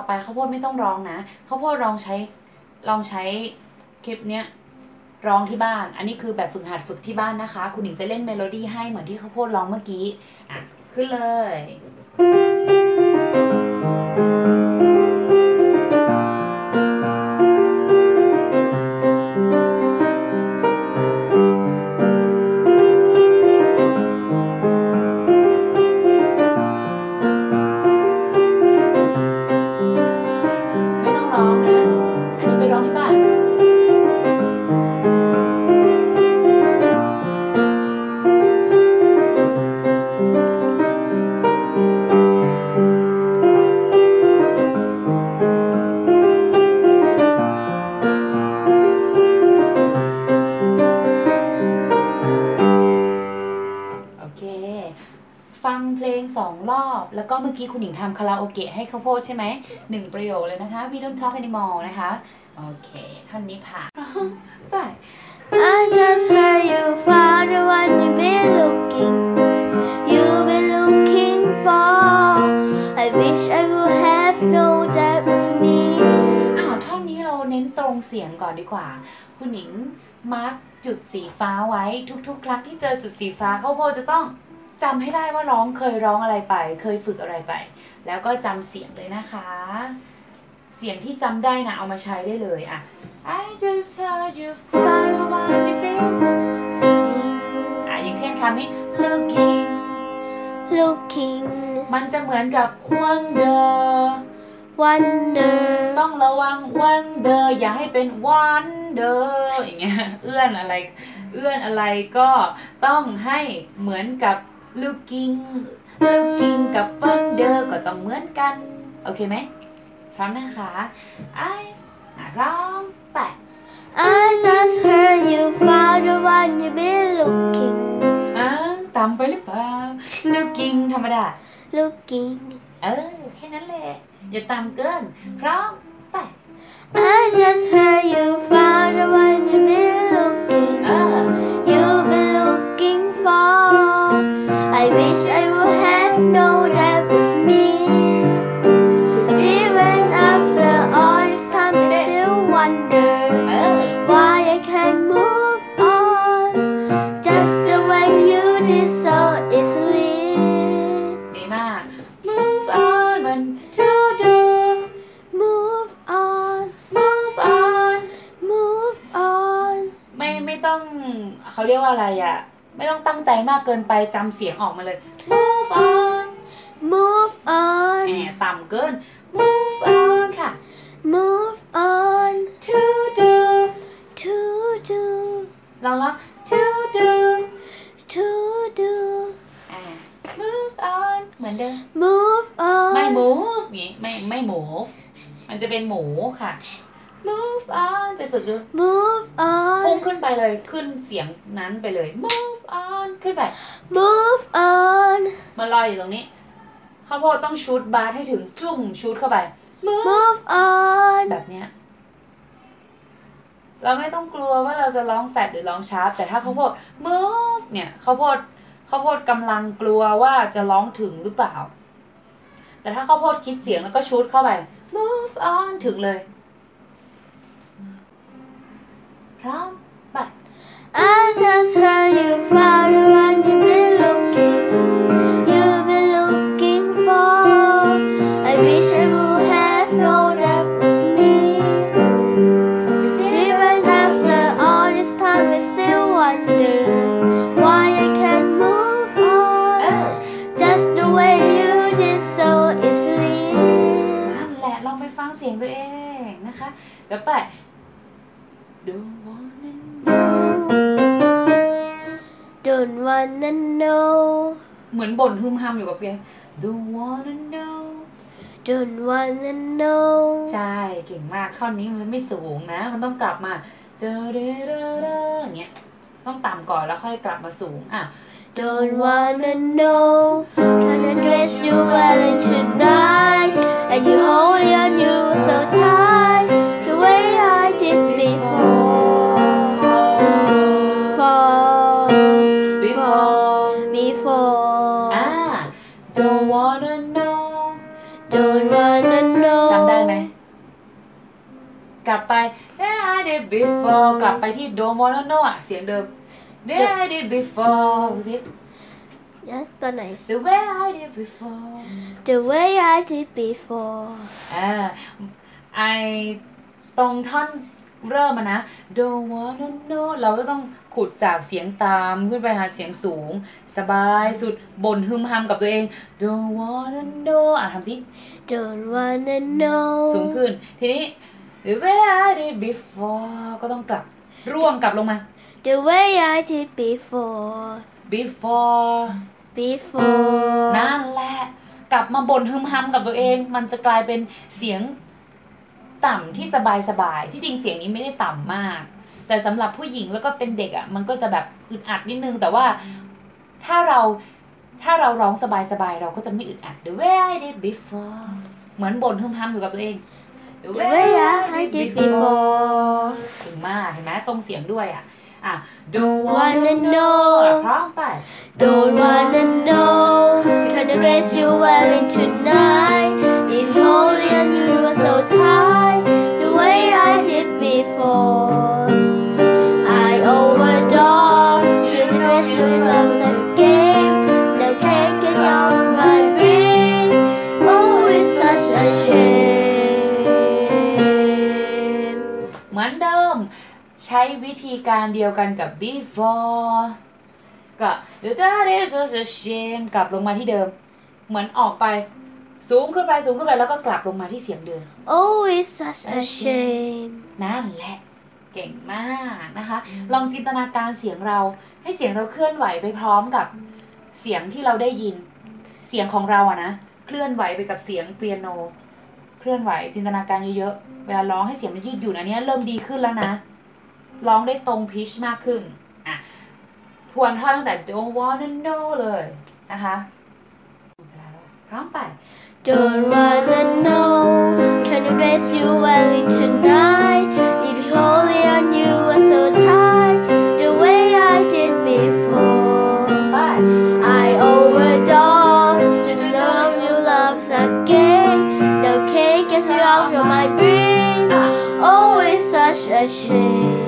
ไปข้าวโพดไม่ต้องร้องนะข้าวโพดลองใช้คลิปเนี้ยร้องที่บ้านอันนี้คือแบบฝึกหัดฝึกที่บ้านนะคะคุณหญิงจะเล่นเมโลดี้ให้เหมือนที่ข้าวโพดร้องเมื่อกี้ขึ้นเลยฟังเพลง2 รอบแล้วก็เมื่อกี้คุณหญิงทำคาราโอเกะให้ข้าวโพดใช่ไหม1 ประโยคเลยนะคะ We don't talk anymore นะคะโอเคท่อนนี้ผ่านไป I just heard you found the one you've been looking for I wish I would have known that was me ท่อนนี้เราเน้นตรงเสียงก่อนดีกว่าคุณหญิงมาร์กจุดสีฟ้าไว้ทุกๆครั้งที่เจอจุดสีฟ้าข้าวโพดจะต้องจำให้ได้ว่าเคยร้องอะไรไปเคยฝึกอะไรไปแล้วก็จำเสียงเลยนะคะเสียงที่จำได้นะเอามาใช้ได้เลยI just heard you fly over the bed อย่างเช่นคำนี้ looking มันจะเหมือนกับ wonder ต้องระวัง wonder อย่าให้เป็น wonder อย่างเงี้ยเอื้อนอะไรก็ต้องให้เหมือนกับlooking กับ wonder ก็ต้องเหมือนกันโอเคไหมพร้อมนะคะร้องไป I just heard you found the one you've been looking ต่ำไปหรือเปล่า looking ธรรมดา looking แค่นั้นแหละอย่าต่ำเกินพร้อมไป I just heard you found the one you've been looking for I wish I would have known that was me Cause even after all this time I still wonder why I can't move on just the way you did so easily ดีมาก move on มัน to do move on ไม่ต้องเขาเรียกว่าอะไรไม่ต้องตั้งใจมากเกินไปจำเสียงออกมาเลย move on ต่ำเกิน move on ค่ะ move on to do ลองto do move on เหมือนเดิม move on ไม่ move นี้ไม่ move มันจะเป็นหมูค่ะ move on ไปฝึกดู move on พุ่งขึ้นไปเลยขึ้นเสียงนั้นไปเลย move on ขึ้นไป move on มาลอยอยู่ตรงนี้ข้าวโพดต้องชูดบาสให้ถึงจุ่มชูดเข้าไป move on แบบเนี้ยเราไม่ต้องกลัวว่าเราจะร้องแฟดหรือร้องชาร์ปแต่ถ้าข้าวโพด move เนี่ยข้าวโพดกำลังกลัวว่าจะร้องถึงหรือเปล่าแต่ถ้าข้าวโพดคิดเสียงแล้วก็ชูดเข้าไป move on ถึงเลยพร้อมไป I just heard you found the one you've been looking for I wish I would have known that was me Even after all this time I still wonder why I can't move on just the way you did so easily นั่นแหละลองไปฟังเสียงตัวเองนะคะเดี๋ยวไป Don't wanna know เหมือนบ่นฮึมฮัมอยู่กับเพียง Don't wanna know Don't wanna know ใช่เก่งมากท่อนนี้มันไม่สูงนะมันต้องกลับมาอย่างเงี้ยต้องต่ำก่อนแล้วค่อยกลับมาสูง Don't wanna know Can I dress you well tonight And you hold on you so tight The way I did before Don't wanna know จำได้ไหมกลับไป where I did before กลับไปที่ don't wanna know อ่ะเสียงเดิม where I did before ดูสิตอนไหน the way I did before The way I did before ไอตรงท่อนเริ่มนะ don't wanna know เราก็ต้องขุดจากเสียงตามขึ้นไปหาเสียงสูงสบายสุดบ่นฮึมฮัมกับตัวเอง don't wanna know ทำสิ Don't wanna know สูงขึ้นทีนี้ the way I did before ก็ต้องกลับร่วงกลับลงมา The way I did before before นั่นแหละกลับมาบ่นฮึมฮัมกับตัวเองมันจะกลายเป็นเสียงต่ำที่สบายๆที่จริงเสียงนี้ไม่ได้ต่ำมากแต่สำหรับผู้หญิงแล้วก็เป็นเด็กอ่ะมันก็จะแบบอึดอัดนิดนึงแต่ว่าถ้าเราร้องสบายๆเราก็จะไม่อึดอัด The way I did before เหมือนบ่นฮึมฮัมอยู่กับตัวเอง The way I did before ถึงมากเห็นไหมตรงเสียงด้วยอ่ะDon't wanna wanna know พร้อมไป Don't wanna know Can I dress you well in tonight If only I knew you were so tight The way I did before I overdosed Should have dressed you love was a game Now can't get out of my brain Oh it's such a shame เหมือนเดิมใช้วิธีการเดียวกันกับ before ก็ that is such a shame กลับลงมาที่เดิมเหมือนออกไปสูงขึ้นไปแล้วก็กลับลงมาที่เสียงเดิม Oh it's such a shame นั่นแหละเก่งมากนะคะลองจินตนาการเสียงเราให้เสียงเราเคลื่อนไหวไปพร้อมกับเสียงที่เราได้ยินเสียงของเราอะนะเคลื่อนไหวไปกับเสียงเปียโนเคลื่อนไหวจินตนาการเยอะๆเวลาร้องให้เสียงมันยืดหยุ่นอันนี้เริ่มดีขึ้นแล้วนะร้องได้ตรงพิชมากขึ้นอ่ะทวนท่อนตั้งแต่ don't wanna know เลยนะคะพร้อมไป Don't wanna know Can I dress you well tonight If only I knew you were so tight The way I did before ไป I overdosed Should know you love's a game No cake gets you out of my brain Oh it's such a shame